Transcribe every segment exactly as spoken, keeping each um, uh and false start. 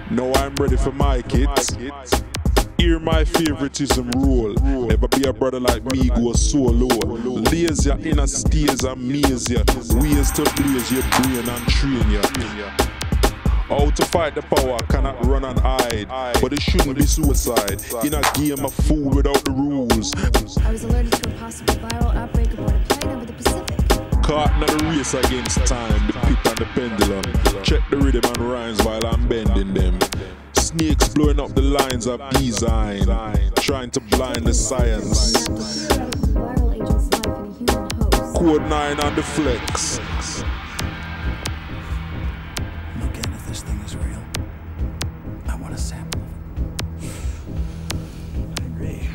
Now I'm ready for my kids. Hear my favoritism roll. Never be a brother like me go solo. Lazy in a stays and maze ya. Ways to blaze your brain and train ya. How to fight the power, cannot run and hide. But it shouldn't be suicide. In a game of fool without the rules. I was alerted to a possible viral outbreak aboard a plane over the Pacific. Caught in a race against time, the pit and the pendulum. Check the rhythm and rhymes while I'm bending them. Snakes blowing up the lines of design, trying to blind the science. Viral agent's life in a human host. Code nine on the flex. Again, if this thing is real, I want a sample of it. I agree.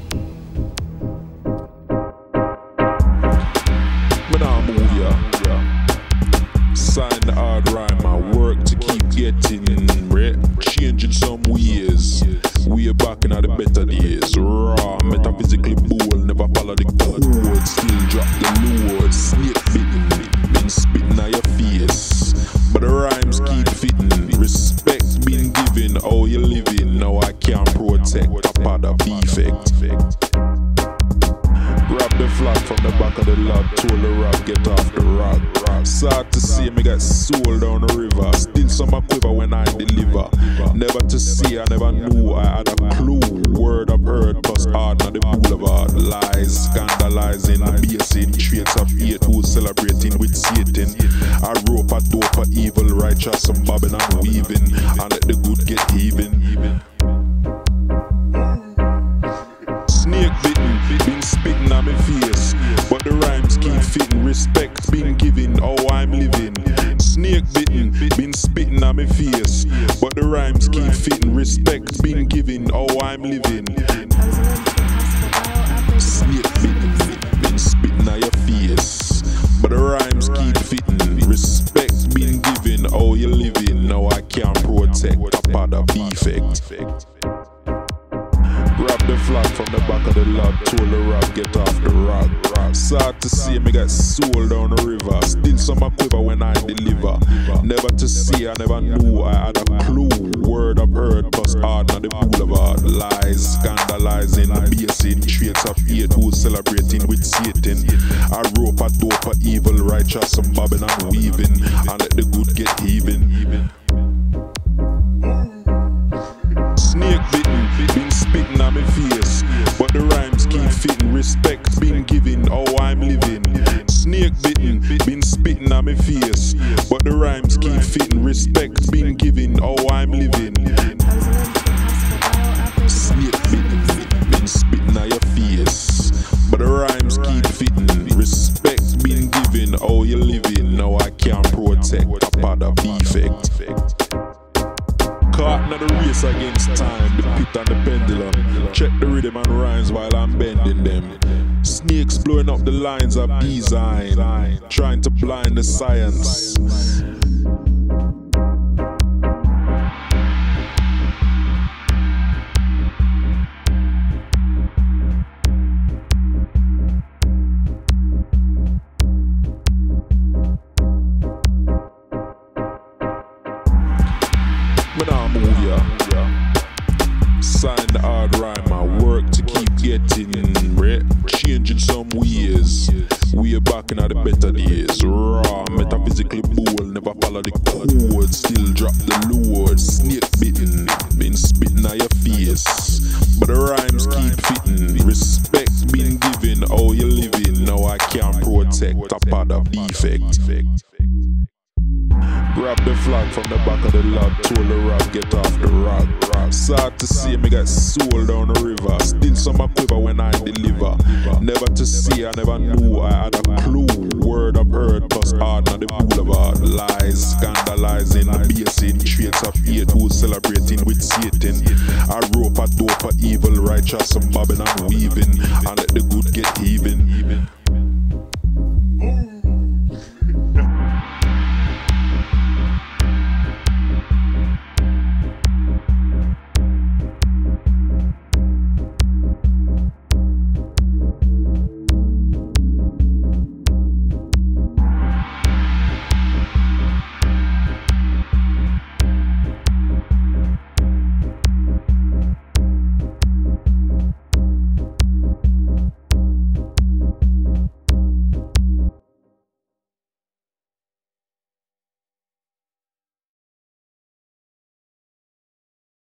But now I move ya. Sign the hard rhyme, I work to keep getting rich. Changing some ways. We are back in the better days. Raw, metaphysically bold, never follow the code. Still drop the load. Snake bitten, been spitting at your face. But the rhymes keep fitting. Respect been given, how you living. Now I can't protect a part of defect. Grab the flag from the back of the log, told the rap, get off the rock. Sad to see me get sold down the river. Still some a quiver when I deliver. Never to see, I never knew I had a clue. Word I've heard, plus hard on the boulevard. Lies, scandalizing, basing traits of hate who's celebrating with Satan. I rope a door for evil, righteous, some bobbing and weaving. And let the good get even. Snake bitten, been spitting on my face. But the rhymes keep fitting, respect been given, how I'm living. Snake bitten, been spitting on my face. But the rhymes keep fitting, respect been given, how I'm living. Snake bitten, been spitting on your face. But the rhymes keep fitting, respect been given, how you living. Now I can't protect a part of defect. Grab the flag from the back of the log, told the rap, get off the rock. Sad to see me get sold down the river. Still some a quiver when I deliver. Never to see, I never knew I had a clue. Word I've heard, plus hard on the boulevard. Lies, scandalizing, basing traits of hate who's celebrating with Satan. I rope a door for evil, righteous, some bobbing and weaving. And let the good get even. Snake bitten, been spitting on my face. But the rhymes keep fitting, respect been given, how I'm living. Snake bitten, been spitting on my face. But the rhymes keep fitting, respect been given, how I'm living. Snake bitten, been spitting on your face. But the rhymes keep fitting, respect been given, how you living. Now I can't protect a part of defect. Caught in the race against time, the pit and the pendulum. Check the rhythm and rhymes while I'm bending them. Snakes blowing up the lines of design, trying to blind the science. But now I move ya. Sign the hard rhyme, I work to keep getting rich. Changing some ways. We are back in the better days. Raw, metaphysically bold, never follow the code. Still drop the load. Snake bitten, been spitting at your face. But the rhymes keep fitting, respect been given, how you living. Now I can't protect a part of defect. Grab the flag from the back of the log, told the rap, get off the rock. Sad to see me get sold down the river. Still some a quiver when I deliver. Never to see, I never knew I had a clue. Word I've heard, plus hard on the boulevard. Lies, scandalizing, basing traits of hate who's celebrating with Satan. I rope a door for evil, righteous, some bobbing and weaving. And let the good get even.